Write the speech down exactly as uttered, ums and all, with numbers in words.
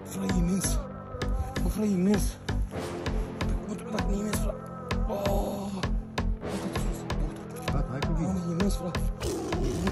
Fra, e imens. Bă, fra, e imens. Bă, e imens, fra. Oh! Gata, hai cu vin. E imens, fra.